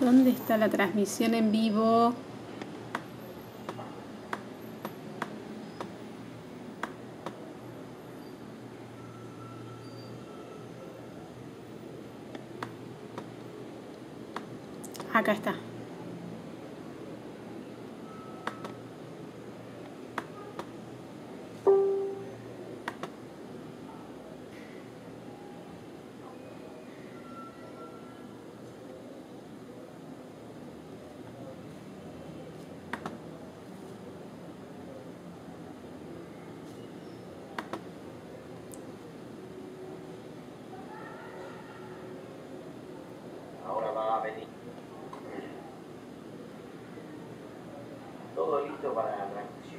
¿Dónde está la transmisión en vivo? Acá está. Ahora va a venir. Todo listo para la transmisión.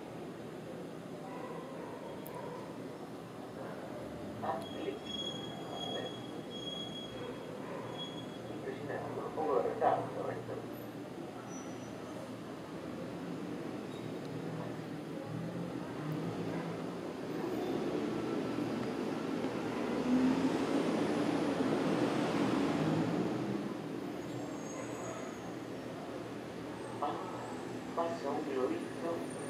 Clic. Impresionante, un poco de retardo, ¿correcto? Pasa un globito.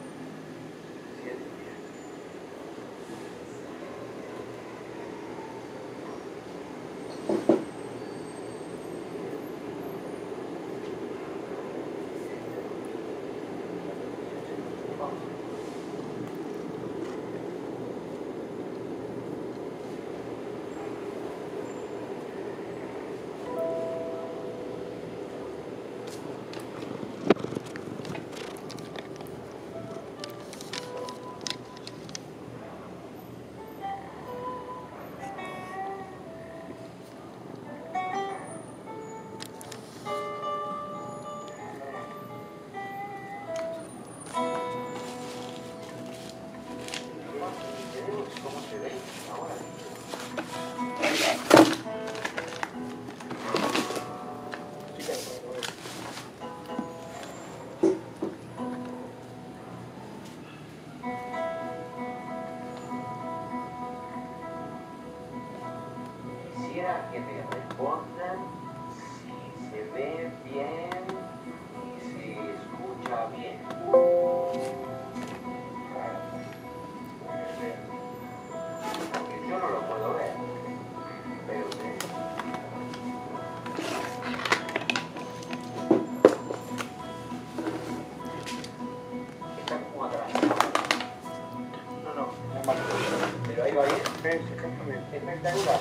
¿Cómo se ve ahora? Quisiera que me respondan si se ve bien y si escucha bien. Porque yo no lo puedo ver, pero ustedes. Está como atrás. No, pero ahí va bien. Espectacular.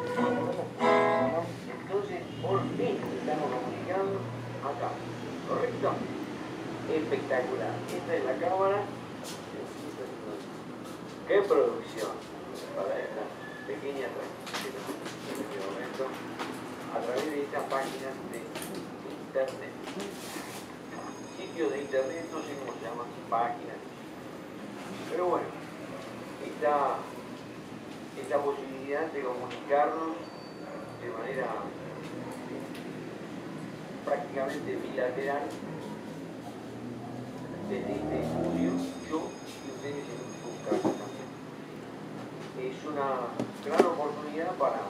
Entonces, por fin estamos comunicando acá, ¿correcto? Espectacular. Esta es la cámara. ¡Qué producción! Para esta pequeña transmisión en este momento a través de estas páginas de internet. Sitios de internet, no sé cómo se llaman, páginas. Pero bueno, esta posibilidad de comunicarnos de manera prácticamente bilateral desde este estudio, yo y ustedes en sus casas también. Es una gran oportunidad para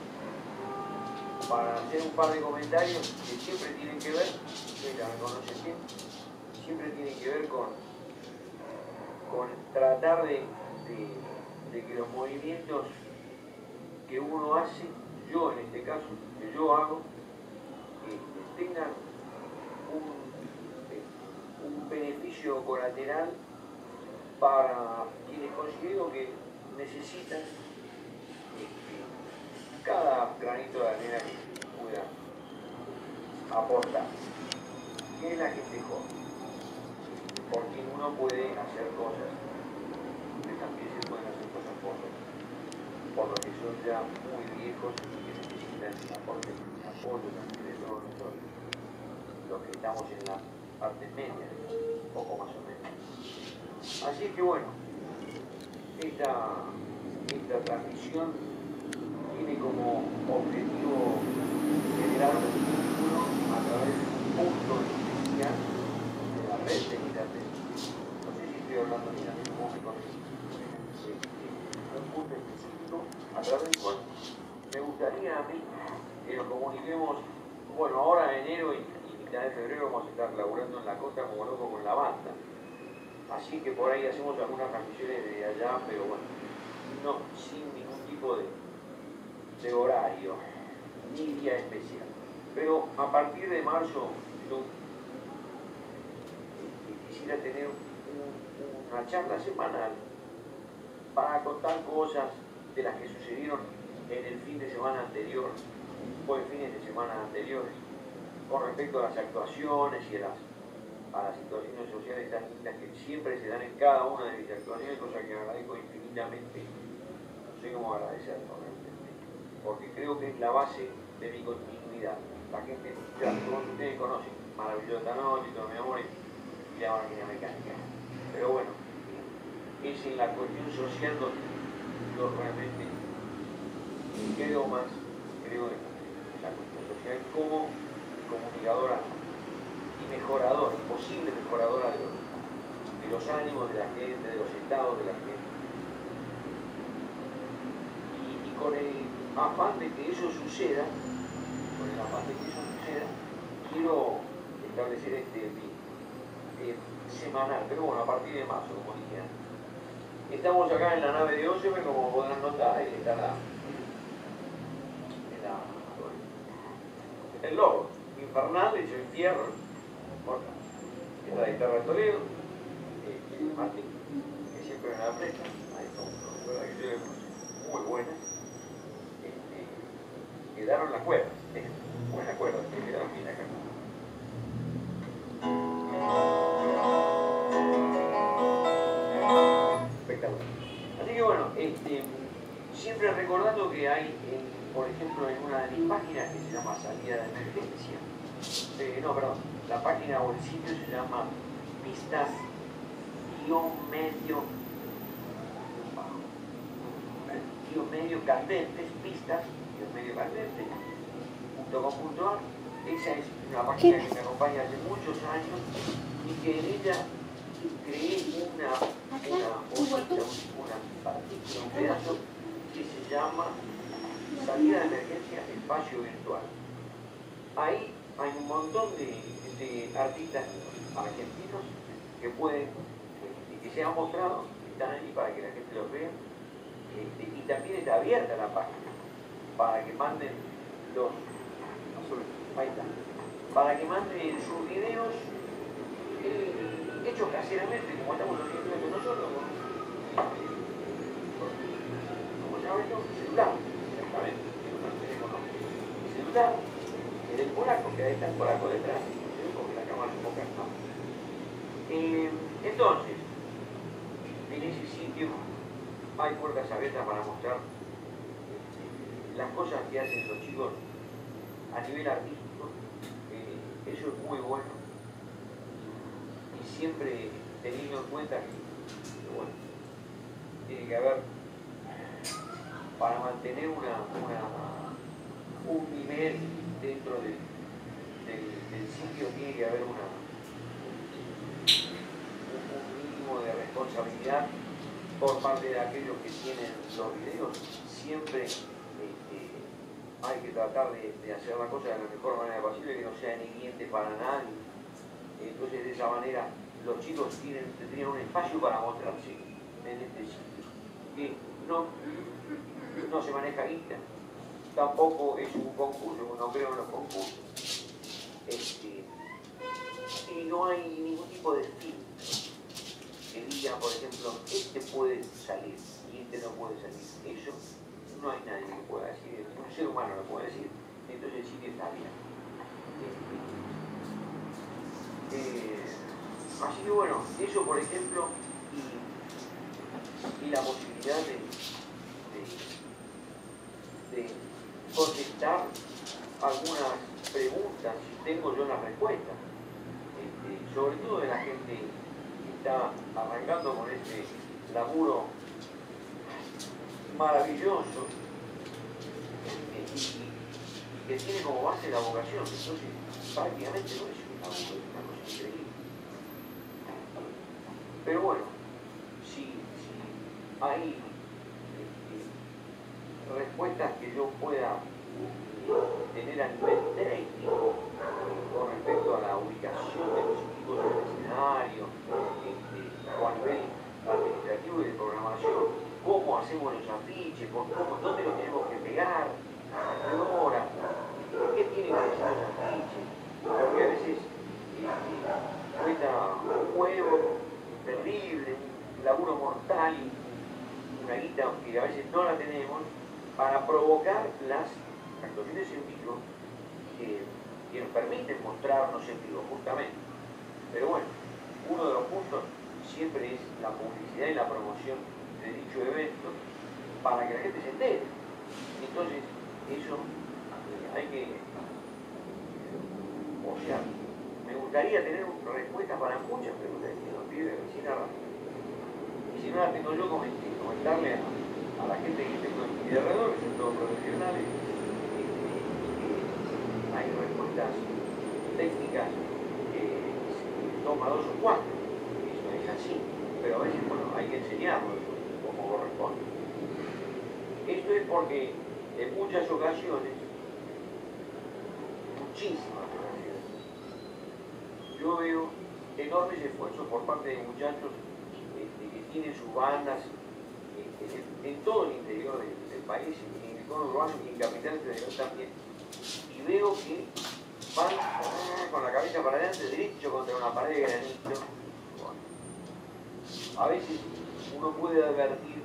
hacer un par de comentarios que siempre tienen que ver, ustedes ya me conocen bien, siempre tienen que ver con tratar de que los movimientos que uno hace, yo en este caso, que yo hago, tengan un beneficio colateral para quienes considero que necesitan cada granito de arena que pueda aportar. ¿Qué es la gente joven? Porque uno puede hacer cosas, que también se pueden hacer cosas por los que son ya muy viejos y que necesitan apoyo también de todos nosotros, los que estamos en la parte media, un poco más o menos. Así que bueno, esta transmisión tiene como objetivo generar un vínculo a través de un punto inicial de la red de internet. No sé si estoy hablando bien, cómo me conocen. Un punto específico a través del cual me gustaría a mí que nos comuniquemos bueno, ahora en enero y mitad de febrero vamos a estar laburando en la costa como loco con la banda. Así que por ahí hacemos algunas transmisiones de allá, pero bueno, no, sin ningún tipo de horario, ni día especial. Pero a partir de marzo yo quisiera tener una charla semanal para contar cosas de las que sucedieron en el fin de semana anterior o en fines de semana anteriores con respecto a las actuaciones y a las situaciones sociales tan lindas que siempre se dan en cada una de mis actuaciones, cosa que agradezco infinitamente. No sé cómo agradecerlo realmente, porque creo que es la base de mi continuidad. La gente, ya todos ustedes conocen Maravillosa Noche, Todo mi amor y La Máquina Mecánica. Pero bueno, es en la cuestión social donde yo realmente creo más, creo en la cuestión social como comunicadora y mejoradora, posible mejoradora de los ánimos de la gente, de los estados de la gente. Y con el afán de que eso suceda, quiero establecer este semanal, pero bueno, a partir de marzo, como dije antes. Estamos acá en la nave de Óseme, como podrán notar, ahí está el logo infernal, hecho en fierro. Bueno, esta la guitarra de Toledo, Martín, que siempre me la presta, ahí son cuerdas que yo le puse muy buenas. Quedaron las cuerdas, buenas cuerdas, que quedaron bien acá. Espectacular. Así que bueno, siempre recordando que hay, por ejemplo, en una de mis páginas que se llama Salida de Emergencia, no, perdón, la página o el sitio se llama pistas-medio candentes, pistas-medio candentes.com.ar. Esa es una página que me acompaña hace muchos años y que en ella creé una partícula, un pedazo que se llama Salida de Emergencia Espacio Virtual. Ahí hay un montón de artistas argentinos que pueden, que se han mostrado, que están allí para que la gente los vea, y también está abierta la página para que manden para que manden sus videos hechos caseramente, como estamos haciendo esto nosotros, como se llama esto, celular, exactamente, celular, el del polaco, que ahí está el polaco detrás, porque la cámara es un poco no. Entonces, en ese sitio hay puertas abiertas para mostrar las cosas que hacen los chicos a nivel artístico. Eso es muy bueno. Y siempre teniendo en cuenta que bueno, tiene que haber, para mantener un nivel dentro del sitio, tiene que haber un mínimo de responsabilidad por parte de aquellos que tienen los videos. Siempre hay que tratar de hacer la cosa de la mejor manera posible, que no sea hiriente para nadie. Entonces, de esa manera, los chicos tendrían un espacio para mostrarse en este sitio, que no se maneja guita, tampoco es un concurso, no creo en los concursos, y no hay ningún tipo de filtro que diga, por ejemplo, este puede salir y este no puede salir. Eso no hay nadie que pueda decir, un ser humano lo puede decir, entonces el sitio está bien. Así que bueno, eso por ejemplo, y la posibilidad de contestar algunas preguntas, si tengo yo las respuestas, sobre todo de la gente que está arrancando con este laburo maravilloso, y que tiene como base la vocación. Entonces, prácticamente no es una cosa increíble. Pero bueno, si hay respuestas que yo pueda tener a nivel técnico con respecto a la ubicación de los equipos en el escenario, o a nivel administrativo y de programación, cómo hacemos los afiches, dónde los tenemos que pegar, a qué hora, qué tienen que decir los afiches, porque a veces cuesta un huevo terrible, un laburo mortal, una guita que a veces no la tenemos, para provocar las actuaciones en vivo que nos permiten mostrarnos en vivo, justamente. Pero bueno, uno de los puntos siempre es la publicidad y la promoción de dicho evento para que la gente se entere. Entonces, eso hay que... O sea, me gustaría tener respuestas para muchas preguntas que nos pide recién ahora. Y si no la tengo yo, comentarle a la gente que tengo en mi alrededor, que son todos profesionales, hay respuestas técnicas que toma 2 o 4. Eso es así. Pero a veces, bueno, hay que enseñarlo como corresponde. Esto es porque en muchas ocasiones, muchísimas ocasiones, yo veo enormes esfuerzos por parte de muchachos que tienen sus bandas en todo el interior del país, en el cono urbano y en Capital Federal también. Y veo que van con la cabeza para adelante, derecho contra una pared de granito. Bueno, a veces uno puede advertir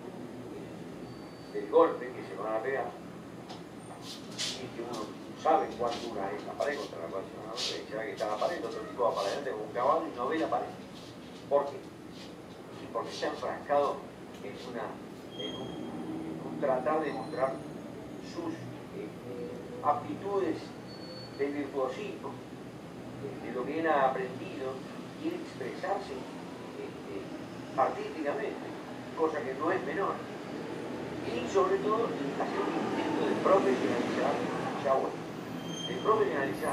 del golpe que se van a pegar, y que uno sabe cuán dura es la pared contra la cual se van a pegar. Será que está la pared, otro tipo va para adelante con un caballo y no ve la pared. ¿Por qué? Y porque se ha enfrascado en un tratar de mostrar sus aptitudes de virtuosismo, de lo que él ha aprendido, quiere expresarse artísticamente, cosa que no es menor. Y sobre todo hacer un intento de profesionalizar, de profesionalizar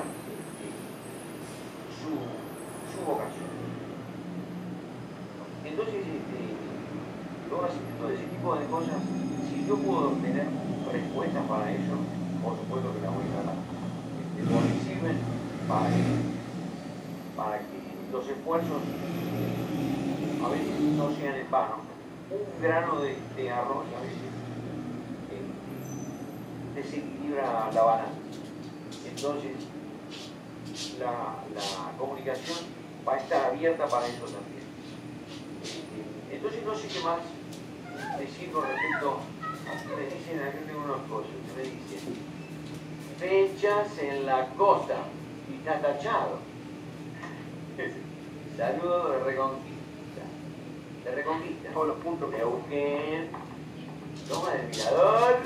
su vocación. Entonces, todo ese tipo de cosas, si yo puedo obtener respuestas para eso, por supuesto que las voy a dar. Porque sirven para que los esfuerzos a veces no sean en vano. Un grano de arroz a veces desequilibra la balanza. Entonces, la comunicación va a estar abierta para eso también. Entonces, no sé qué más decir con respecto a... Me dicen, acá tengo unos cosas, me dicen fechas en la costa y está tachado. Saludos de Reconquista. De Reconquista. Todos los puntos de Neuquén. Toma del Mirador.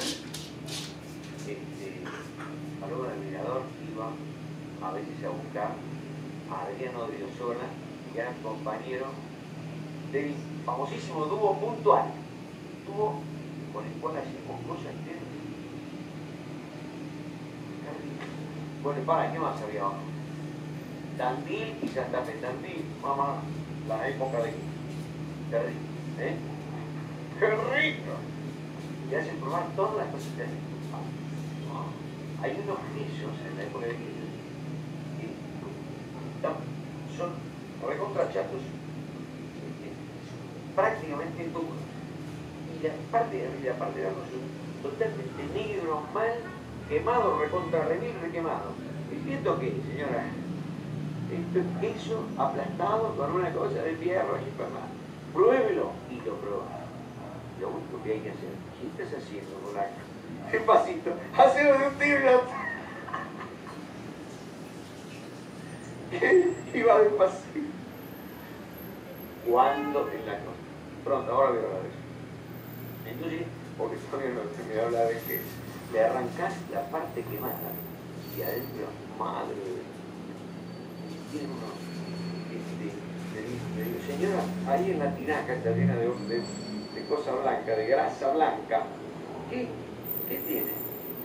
Saludos del Mirador. Iba a veces a buscar a Adriano de Osona, gran compañero del famosísimo dúo Puntual. Dúo con el cual hacemos cosas que... Bueno, para, ¿qué más había abajo? Tandil y Santa Fe. Tandil, mamá, la época de rico, ¿eh? ¡Qué rico! Te hacen probar todas las cositas. Hay unos quesos en la época de quesos que son recontrachatos, prácticamente duros. Y la parte de arriba y la parte de abajo son totalmente negro, mal, quemado, recontra remil, quemado. ¿Y esto qué, señora? Esto es queso aplastado con una cosa de fierro y para más. Pruébelo y lo prueba. Lo único que hay que hacer, ¿qué estás haciendo, Bolaco? Despacito, hacerlo de un tiro. Y va despacito. ¿Cuándo en la cosa? Pronto, ahora voy a hablar de eso. Entonces, porque todavía no se me habla de que le arrancás la parte quemada y adentro, madre de Dios. Tiene uno, le digo, señora, ahí en la tinaca está llena de cosa blanca, de grasa blanca. ¿Qué tiene?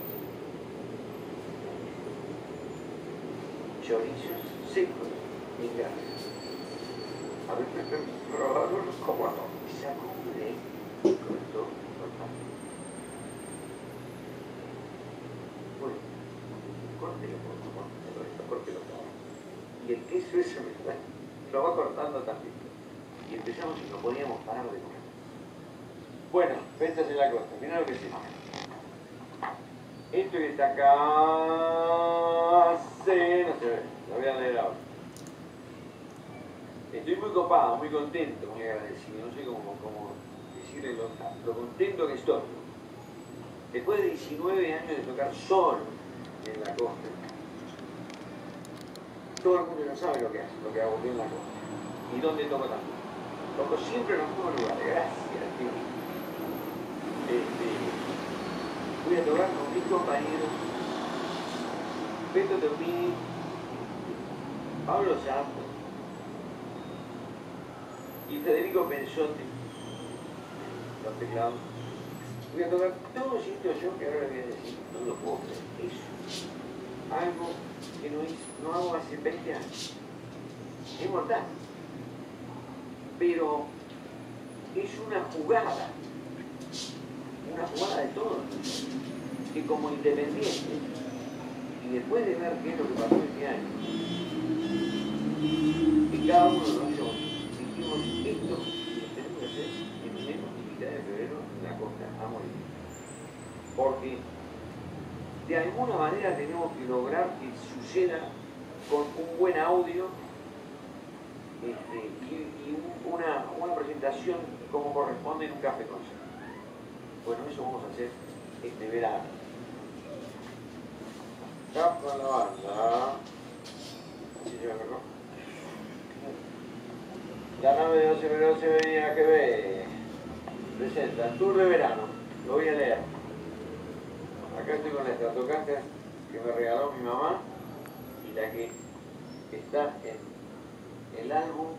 Chorizos secos y grasa. A ver, pero ¿cómo no? Y sacude y cortó. Bueno. ¿dónde lo pongo? Porque lo pongo. Y el queso ese lo va cortando también. Y empezamos y no podíamos parar de comer. Bueno, pestas en la costa, mirá lo que es esto. Esto que está acá, sí, no se ve, lo voy a leer ahora. Estoy muy copado, muy contento, muy agradecido, no sé cómo decirle lo contento que estoy. Después de 19 años de tocar solo en la costa, todo el mundo no sabe lo que hace, lo que hago yo en la costa. Y dónde toco también. Toco siempre en los mismos lugares, gracias, tío. Voy a tocar con mis compañeros Beto Tomini, Pablo Santos y Federico Pensotti, los teclados. Voy a tocar todo esto yo que ahora les voy a decir, no lo puedo creer, eso. Algo que no hago hace 20 años. Es mortal. Pero es una jugada de todos, que como independientes, y después de ver qué es lo que pasó este año, que cada uno de nosotros dijimos esto, lo tenemos que hacer en enero y mitad de febrero en la costa, a morir. Porque de alguna manera tenemos que lograr que suceda con un buen audio y una presentación como corresponde en un café concert. Bueno, eso vamos a hacer este verano. Acá con la banda. ¿Sí se me acuerdo? La nave de 12 venía que ve. Presenta Tour de verano. Lo voy a leer. Acá estoy con la Stratocaster que me regaló mi mamá y la que está en el álbum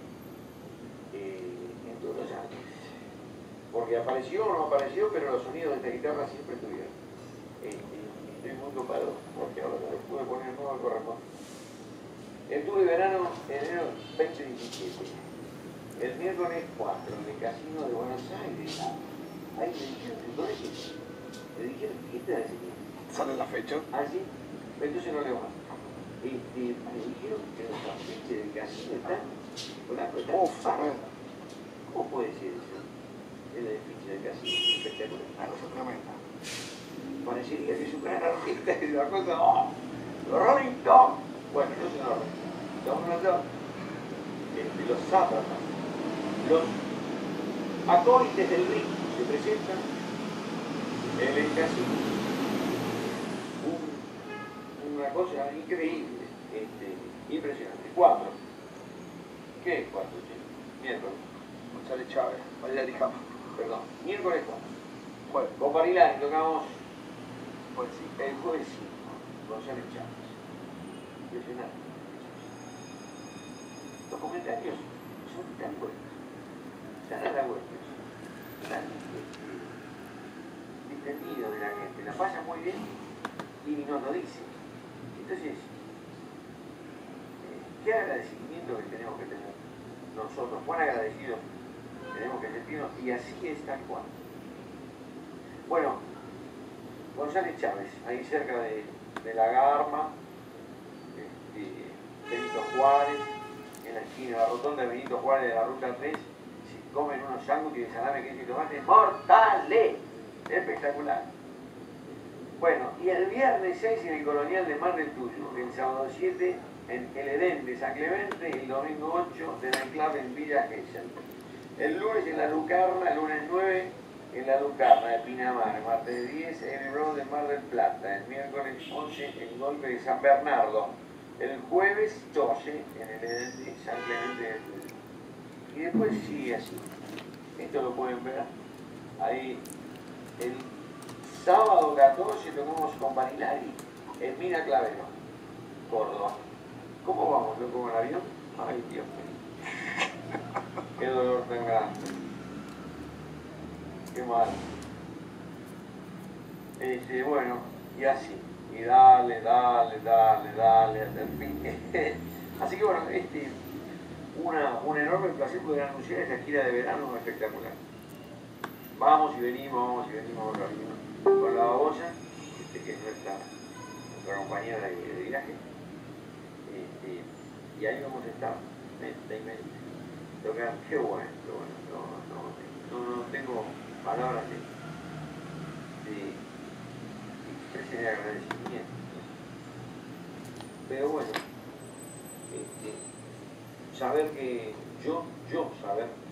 en todos los años. Porque apareció o no apareció, pero los sonidos de esta guitarra siempre estuvieron. Estoy muy copado porque ahora lo pude poner nuevo al corresponde. El tour de verano, enero 2017. El miércoles 4, en el Casino de Buenos Aires. Ahí me dijeron que con eso. Me dijeron que esta es el ¿Sale la fecha? Ah, sí. Entonces no leo más. Me dijeron que los afiches del casino están con la cosa. ¿Cómo puede ser eso? El edificio del casino, espectacular. La cosa tremenda. Parecería que es un gran artista y la cosa, ¡oh! Los Rolling Stones. Bueno, no son los Rolling Stones, los Zápatas, los acólites del ritmo se presentan en el casino. Una cosa increíble, impresionante. 4. ¿Qué es 4? Miércoles. González Chávez, María Lijama. Perdón, miércoles 4. Jueves. Con Parilani tocamos Pues sí. el jueves 5, González Chávez. Impresionante. Los comentarios son tan buenos, tan halagüeños, tan distendidos de la gente. La pasan muy bien y nos lo dicen. Entonces, qué agradecimiento que tenemos que tener nosotros, cuán agradecidos tenemos que sentirnos, y así es tal cual. Bueno, González Chávez, ahí cerca de la Garma, Benito Juárez, en la esquina de la rotonda de Benito Juárez de la ruta 3, se comen unos sándwiches de salame, queso y tomate mortales, espectacular. Bueno, y el viernes 6 en el Colonial de Mar del Tuyú, el sábado 7 en el Edén de San Clemente y el domingo 8 de la enclave en Villa Gesell. El lunes en la Lucarna, el lunes 9 en la Lucarna de Pinamar, el martes 10 en el Road de Mar del Plata, el miércoles 11 en Golpe de San Bernardo, el jueves 12 en el Edén de San Clemente del Tuyú. Y después sigue así. Esto lo pueden ver ahí. El sábado 14 tocamos con Vanilari en Mina Clavero, Córdoba. ¿Cómo vamos, loco, con el avión? Ay, Dios mío. Qué dolor tan grande. Qué mal. Bueno, y así. Y dale, hasta el fin. Así que bueno, un enorme placer poder anunciar esta gira de verano espectacular. Vamos y venimos con la babosa, que es nuestra nuestra compañera de viaje. Y ahí vamos a estar, mente y mente. Tocar, qué bueno, no tengo palabras de expresión de agradecimiento. Pero bueno, saber que yo saber